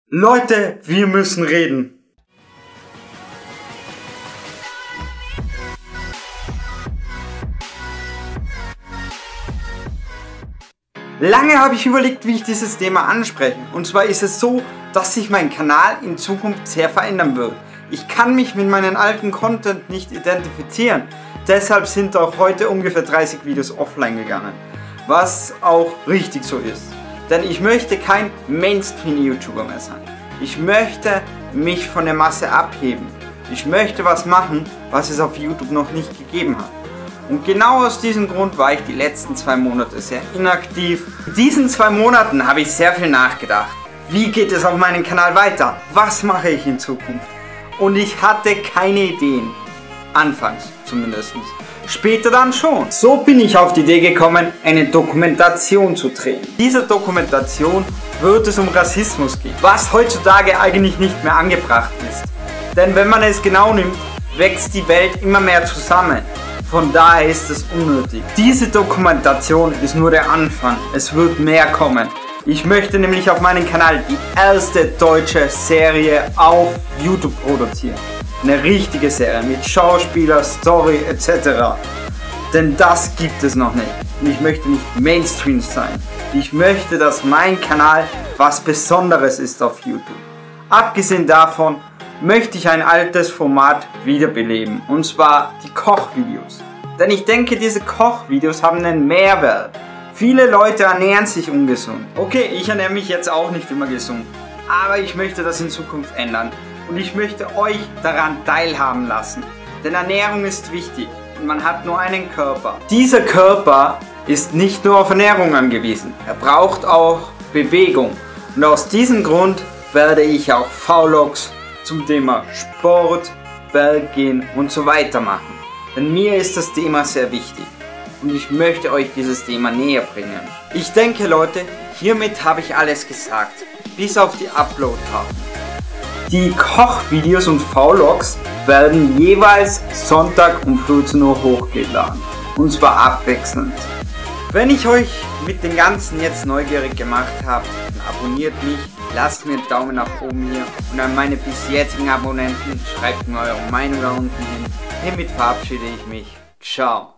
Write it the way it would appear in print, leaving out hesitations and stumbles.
Leute, wir müssen reden. Lange habe ich überlegt, wie ich dieses Thema anspreche. Und zwar ist es so, dass sich mein Kanal in Zukunft sehr verändern wird. Ich kann mich mit meinem alten Content nicht identifizieren. Deshalb sind auch heute ungefähr 30 Videos offline gegangen. Was auch richtig so ist. Denn ich möchte kein Mainstream-YouTuber mehr sein. Ich möchte mich von der Masse abheben. Ich möchte was machen, was es auf YouTube noch nicht gegeben hat. Und genau aus diesem Grund war ich die letzten 2 Monate sehr inaktiv. In diesen 2 Monaten habe ich sehr viel nachgedacht. Wie geht es auf meinem Kanal weiter? Was mache ich in Zukunft? Und ich hatte keine Ideen. Anfangs zumindest. Später dann schon. So bin ich auf die Idee gekommen, eine Dokumentation zu drehen. In dieser Dokumentation wird es um Rassismus gehen, was heutzutage eigentlich nicht mehr angebracht ist. Denn wenn man es genau nimmt, wächst die Welt immer mehr zusammen. Von daher ist es unnötig. Diese Dokumentation ist nur der Anfang. Es wird mehr kommen. Ich möchte nämlich auf meinem Kanal die erste deutsche Serie auf YouTube produzieren. Eine richtige Serie mit Schauspieler, Story etc. Denn das gibt es noch nicht. Und ich möchte nicht Mainstream sein. Ich möchte, dass mein Kanal was Besonderes ist auf YouTube. Abgesehen davon möchte ich ein altes Format wiederbeleben. Und zwar die Kochvideos. Denn ich denke, diese Kochvideos haben einen Mehrwert. Viele Leute ernähren sich ungesund. Okay, ich ernähre mich jetzt auch nicht immer gesund. Aber ich möchte das in Zukunft ändern. Und ich möchte euch daran teilhaben lassen. Denn Ernährung ist wichtig. Und man hat nur einen Körper. Dieser Körper ist nicht nur auf Ernährung angewiesen. Er braucht auch Bewegung. Und aus diesem Grund werde ich auch Vlogs zum Thema Sport, Berggehen und so weiter machen. Denn mir ist das Thema sehr wichtig. Und ich möchte euch dieses Thema näher bringen. Ich denke, Leute, hiermit habe ich alles gesagt. Bis auf die Upload-Taten. Die Kochvideos und Vlogs werden jeweils Sonntag um 14 Uhr hochgeladen. Und zwar abwechselnd. Wenn ich euch mit dem Ganzen jetzt neugierig gemacht habe, dann abonniert mich, lasst mir einen Daumen nach oben hier und an meine bis jetzigen Abonnenten schreibt mir eure Meinung da unten hin. Hiermit verabschiede ich mich. Ciao.